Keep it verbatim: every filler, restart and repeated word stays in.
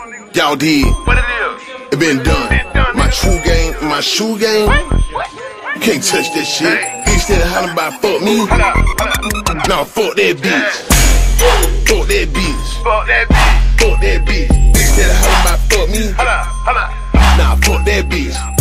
Y'all did. What it is? It been done. My true game, my shoe game. You can't touch that shit. Instead of hollering about fuck me. Nah, fuck that bitch. Fuck that bitch. Fuck that bitch. Fuck that bitch. Instead of hollering about fuck me. Hold up, hold up. Nah, fuck that bitch.